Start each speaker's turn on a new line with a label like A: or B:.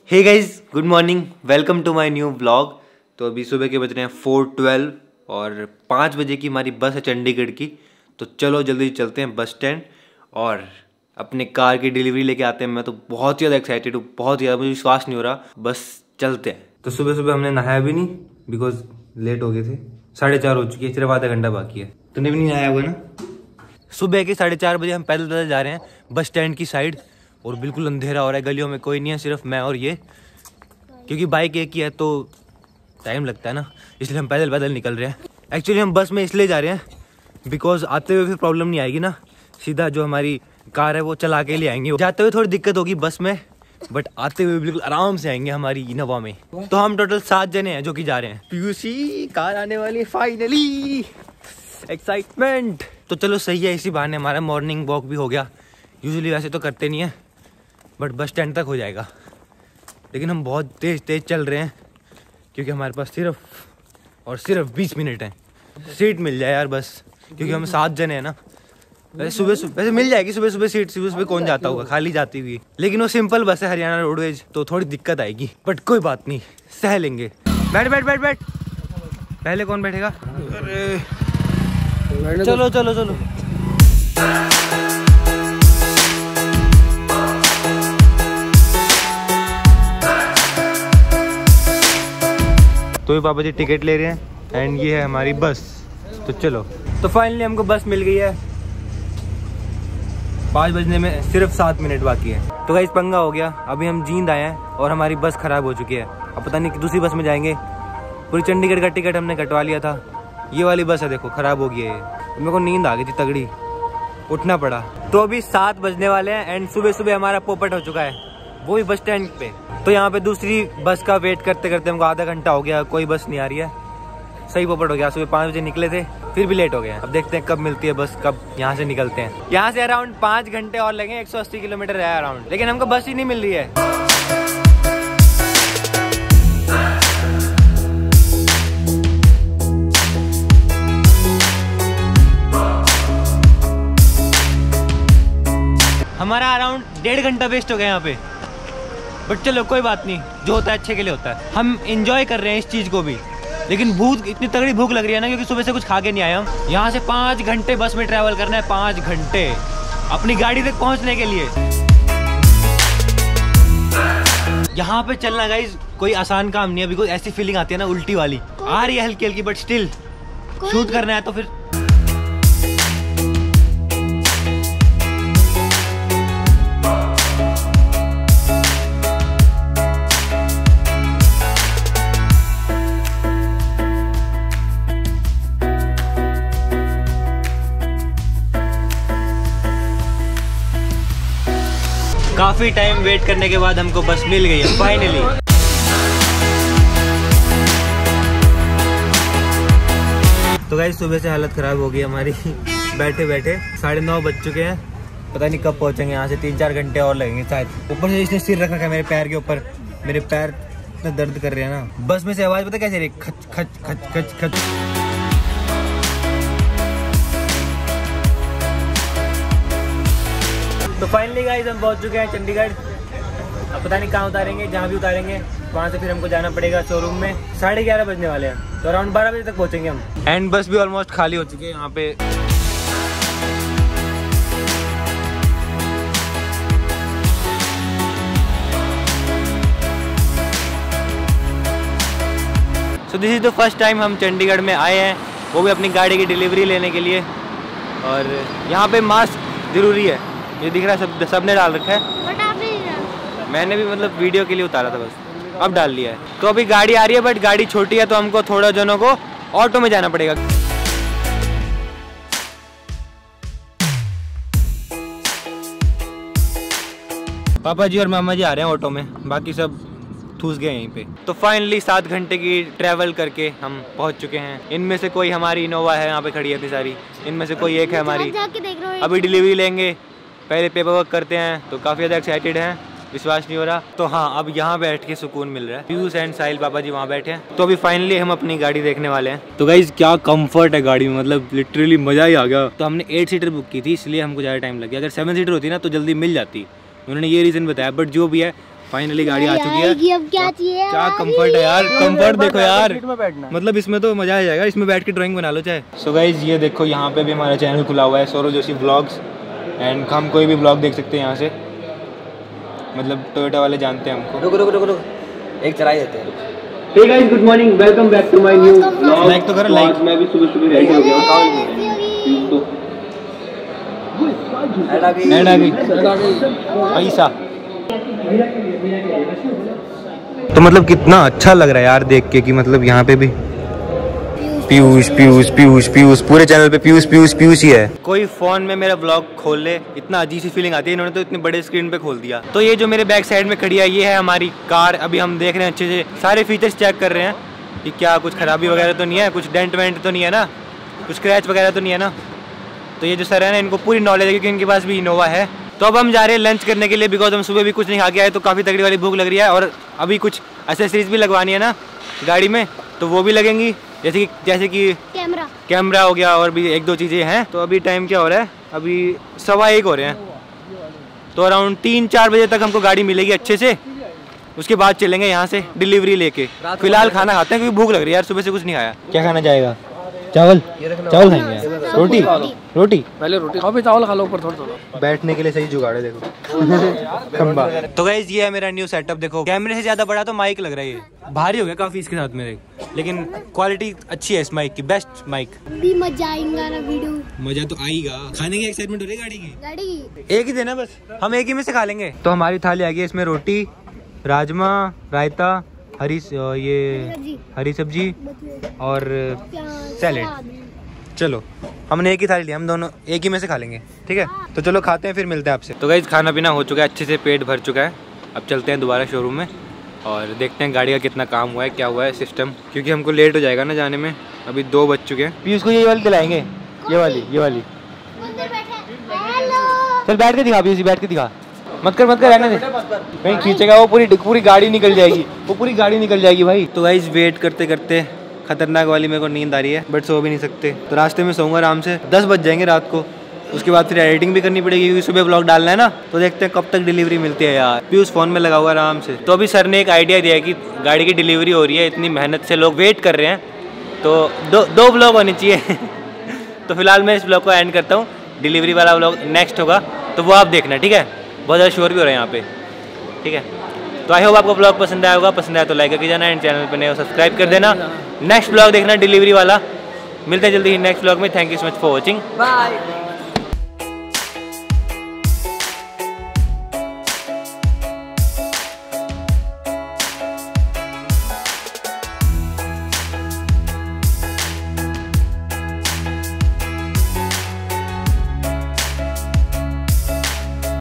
A: Hey guys, good morning, welcome to my new vlog. तो अभी सुबह के बज रहे हैं 4:12 और 5 बजे की हमारी बस है चंडीगढ़ की। तो चलो जल्दी चलते हैं बस स्टैंड और अपने कार की डिलीवरी लेके आते हैं। मैं तो बहुत ज़्यादा एक्साइटेड हूँ, बहुत ज़्यादा, मुझे विश्वास नहीं हो रहा। बस चलते हैं। तो सुबह सुबह हमने नहाया भी नहीं बिकॉज लेट हो गए थे। 4:30 हो चुकी है, सिर्फ आधा घंटा बाकी है। तूने भी नहीं नहाया होगा ना? सुबह के 4:30 बजे हम पैदल पैदल जा रहे हैं बस स्टैंड की साइड और बिल्कुल अंधेरा हो रहा है, गलियों में कोई नहीं है, सिर्फ मैं और ये, क्योंकि बाइक एक ही है तो टाइम लगता है ना, इसलिए हम पैदल पैदल निकल रहे हैं। एक्चुअली हम बस में इसलिए जा रहे हैं बिकॉज आते हुए फिर प्रॉब्लम नहीं आएगी ना, सीधा जो हमारी कार है वो चला के ले आएंगे। जाते हुए थोड़ी दिक्कत होगी बस में, बट आते हुए बिल्कुल आराम से आएंगे हमारी इनोवा में। तो हम टोटल 7 जने हैं जो कि जा रहे हैं। पीयूसी कार आने वाली है फाइनली, एक्साइटमेंट। तो चलो सही है, इसी बहाने हमारा मॉर्निंग वॉक भी हो गया। यूजुअली वैसे तो करते नहीं है बट बस स्टैंड तक हो जाएगा, लेकिन हम बहुत तेज़ तेज़ चल रहे हैं क्योंकि हमारे पास सिर्फ और सिर्फ 20 मिनट हैं। सीट मिल जाए यार बस, क्योंकि हम 7 जने हैं ना। वैसे वैसे मिल जाएगी सुबह सुबह सीट, सुबह सुबह कौन जाता होगा खाली जाती हुई, लेकिन वो सिंपल बस है हरियाणा रोडवेज, तो थोड़ी दिक्कत आएगी बट कोई बात नहीं, सह लेंगे। बैठ बैठ बैठ बैठ, पहले कौन बैठेगा? अरे चलो चलो चलो। तो ये पापा जी टिकट ले रहे हैं एंड ये है हमारी बस। तो चलो, तो फाइनली हमको बस मिल गई है। 5 बजने में सिर्फ 7 मिनट बाकी है। तो गाइस पंगा हो गया, अभी हम जींद आए हैं और हमारी बस खराब हो चुकी है। अब पता नहीं कि दूसरी बस में जाएंगे। पूरी चंडीगढ़ का टिकट हमने कटवा लिया था, ये वाली बस है देखो खराब हो गई है। मेरे को नींद आ गई थी तगड़ी, उठना पड़ा। तो अभी 7 बजने वाले हैं एंड सुबह सुबह हमारा पोपट हो चुका है, वो भी बस स्टैंड पे। तो यहाँ पे दूसरी बस का वेट करते करते हमको आधा घंटा हो गया, कोई बस नहीं आ रही है। सही पोपट हो गया, सुबह 5 बजे निकले थे फिर भी लेट हो गए। अब देखते हैं कब मिलती है बस, कब यहाँ से निकलते हैं। यहाँ से अराउंड 5 घंटे और लगे, 180 किलोमीटर है अराउंड, लेकिन हमको बस ही नहीं मिल रही है। हमारा अराउंड 1.5 घंटा वेस्ट हो गया यहाँ पे, बट चलो कोई बात नहीं, जो होता है अच्छे के लिए होता है। हम एंजॉय कर रहे हैं इस चीज़ को भी, लेकिन भूख, इतनी तगड़ी भूख लग रही है ना, क्योंकि सुबह से कुछ खा के नहीं आए हम। यहाँ से 5 घंटे बस में ट्रैवल करना है, 5 घंटे अपनी गाड़ी तक पहुँचने के लिए। यहाँ पे चलना गाइज कोई आसान काम नहीं है, बिकॉज ऐसी फीलिंग आती है ना उल्टी वाली, आ रही है हल्की हल्की, बट स्टिल शूट करना है तो फिर। काफी टाइम वेट करने के बाद हमको बस मिल गई है फाइनली। तो गाइस सुबह से हालत खराब हो गई हमारी बैठे बैठे। 9:30 बज चुके हैं, पता नहीं कब पहुंचेंगे यहाँ से, 3-4 घंटे और लगेंगे शायद। ऊपर से इसने सिर रख रखा है मेरे पैर के ऊपर, मेरे पैर इतना दर्द कर रहे हैं ना। बस में से आवाज पता कैसे रही, खच खच खच खच खच। तो फाइनली गाइस हम पहुंच चुके हैं चंडीगढ़। अब पता नहीं कहाँ उतारेंगे, जहाँ भी उतारेंगे वहाँ से फिर हमको जाना पड़ेगा शोरूम में। 11:30 बजने वाले हैं, तो अराउंड 12 बजे तक पहुँचेंगे हम। एंड बस भी ऑलमोस्ट खाली हो चुकी है यहाँ पे। So this is the first time हम चंडीगढ़ में आए हैं, वो भी अपनी गाड़ी की डिलीवरी लेने के लिए। और यहाँ पे मास्क जरूरी है, ये दिख रहा है सबने डाल रखा है, मैंने भी मतलब वीडियो के लिए उतारा था बस, अब डाल लिया है। तो अभी गाड़ी आ रही है बट गाड़ी छोटी है, तो हमको थोड़ा जनों को ऑटो में जाना पड़ेगा। पापा जी और मामा जी आ रहे हैं ऑटो में, बाकी सब ठूस गए यहीं पे। तो फाइनली 7 घंटे की ट्रैवल करके हम पहुंच चुके हैं। इनमें से कोई हमारी इनोवा है, यहाँ पे खड़ी है सारी, इनमें से कोई एक है हमारी। अभी डिलीवरी लेंगे, पहले पेपर वर्क करते हैं, तो काफ़ी ज़्यादा एक्साइटेड हैं, विश्वास नहीं हो रहा। तो हाँ, अब यहाँ बैठ के सुकून मिल रहा है। पीयूष एंड साहिल पापा जी वहाँ बैठे हैं। तो अभी फाइनली हम अपनी गाड़ी देखने वाले हैं। तो गाइज क्या कंफर्ट है गाड़ी में, मतलब लिटरली मज़ा ही आ गया। तो हमने 8 सीटर बुक की थी, इसलिए हमको ज़्यादा टाइम लग गया। अगर 7 सीटर होती ना तो जल्दी मिल जाती, उन्होंने ये रीज़न बताया। बट जो भी है फाइनली गाड़ी आ चुकी है।
B: अब क्या चाहिए?
A: क्या कंफर्ट है यार, कंफर्ट देखो यार, मतलब इसमें तो मजा आ जाएगा, इसमें बैठ के ड्राइंग बना लो चाहे। सो गाइज ये देखो यहाँ पे भी हमारा चैनल खुला हुआ है, सौरव जोशी व्लॉग्स, एंड हम कोई भी व्लॉग देख सकते हैं यहाँ से, मतलब टोयोटा वाले जानते हैं हमको।
C: रुक एक चला देते हैं।
D: Hey guys, good morning. Welcome back to my new vlog.
A: Like तो करो, लाइक।
D: मैं भी सुबह रेडी हो गया
C: ऐड आ गई,
A: ऐड आ गई, पैसा। तो मतलब कितना अच्छा लग रहा है यार देख के कि मतलब यहाँ पे भी पीयूष पीयूष पीयूष पीयूष, पूरे चैनल पे पीयूष पीयूष पीयूष ही है। कोई फोन में मेरा ब्लॉग खोल ले, इतना अजीब सी फीलिंग आती है, इन्होंने तो इतने बड़े स्क्रीन पे खोल दिया। तो ये जो मेरे बैक साइड में खड़ी है, ये है हमारी कार। अभी हम देख रहे हैं अच्छे से, सारे फीचर्स चेक कर रहे हैं कि क्या कुछ खराबी वगैरह तो नहीं है, कुछ डेंट वेंट तो नहीं है ना, कुछ स्क्रैच वगैरह तो नहीं है ना। तो ये जो सर है ना, इनको पूरी नॉलेज है क्योंकि इनके पास भी इनोवा है। तो अब हम जा रहे हैं लंच करने के लिए, बिकॉज हम सुबह भी कुछ नहीं खा के आए, तो काफ़ी तगड़ी वाली भूख लग रही है। और अभी कुछ एक्सेसरीज भी लगवानी है ना गाड़ी में, तो वो भी लगेंगी, जैसे कि कैमरा हो गया और भी एक दो चीज़ें हैं। तो अभी टाइम क्या हो रहा है, अभी 1:15 हो रहे हैं, तो अराउंड 3-4 बजे तक हमको गाड़ी मिलेगी अच्छे से। उसके बाद चलेंगे यहाँ से डिलीवरी लेके। फिलहाल खाना खाते हैं क्योंकि भूख लग रही है यार, सुबह से कुछ नहीं खाया। क्या खाना चाहेगा? चावल खाएंगे, रोटी
C: पहले रोटी खाओ फिर चावल खा लो ऊपर थोड़ा।
A: बैठने के लिए सही जुगाड़ है देखो खंबा। तो गाइस ये है मेरा न्यू सेटअप, देखो कैमरे से ज्यादा बड़ा तो माइक लग रहा है, ये भारी हो गया काफी इसके साथ मेरे, लेकिन क्वालिटी अच्छी है इस माइक की, बेस्ट माइक।
B: भी मजा आएगा ना वीडियो,
A: मजा तो आएगा। खाने की एक्साइटमेंट हो रही है गाड़ी की। एक ही देना बस, हम एक ही में से खा लेंगे। तो हमारी थाली आ गई, इसमें रोटी, राजमा, रायता, हरी सब्जी और सैलेड। चलो हमने एक ही थाली लिया, हम दोनों एक ही में से खा लेंगे, ठीक है। तो चलो खाते हैं, फिर मिलते हैं आपसे। तो गाइस खाना पीना हो चुका है, अच्छे से पेट भर चुका है। अब चलते हैं दोबारा शोरूम में और देखते हैं गाड़ी का कितना काम हुआ है, क्या हुआ है सिस्टम, क्योंकि हमको लेट हो जाएगा ना जाने में। अभी 2 बज चुके हैं। पीयूष को ये वाली दिलाएंगे, ये वाली। चल बैठ के दिखा पीयूष, बैठ के दिखा। मत कर रहने दे, कहीं खींचेगा वो पूरी गाड़ी निकल जाएगी, भाई। तो गाइस वेट करते करते खतरनाक वाली मेरे को नींद आ रही है, बट सो भी नहीं सकते, तो रास्ते में सोऊंगा आराम से। 10 बज जाएंगे रात को। उसके बाद फिर एडिटिंग भी करनी पड़ेगी क्योंकि सुबह ब्लॉग डालना है ना। तो देखते हैं कब तक डिलीवरी मिलती है यार। पीयूष फोन में लगा हुआ आराम से। तो अभी सर ने एक आइडिया दिया है कि गाड़ी की डिलीवरी हो रही है, इतनी मेहनत से लोग वेट कर रहे हैं, तो दो ब्लॉग होने चाहिए तो फिलहाल मैं इस ब्लॉग को एंड करता हूँ। डिलीवरी वाला ब्लॉग नेक्स्ट होगा, तो वो आप देखना, ठीक है। बहुत ज़्यादा शोर भी हो रहा है यहाँ पे, ठीक है। तो आई होप आपको ब्लॉग पसंद आया होगा, पसंद आया तो लाइक करके जाना, एंड चैनल पर नए हो सब्सक्राइब कर देना। नेक्स्ट ब्लॉग देखना डिलीवरी वाला। मिलते हैं जल्दी ही नेक्स्ट ब्लॉग में। Thank you so much for watching, bye.